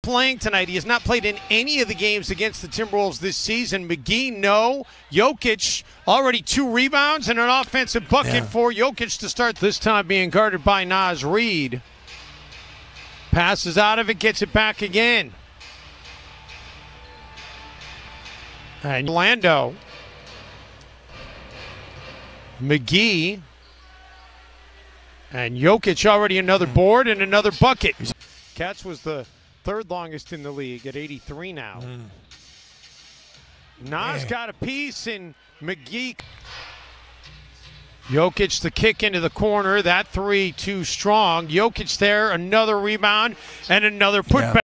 playing tonight. He has not played in any of the games against the Timberwolves this season. McGee, no. Jokic, already 2 rebounds and an offensive bucket for Jokic to start, this time being guarded by Naz Reid. Passes out of it, gets it back again. And Orlando. McGee. And Jokic already another board and another bucket. Cats was the 3rd longest in the league at 83 now. Nas got a piece, and McGee. Jokic the kick into the corner. That 3 too strong. Jokic there, another rebound and another putback.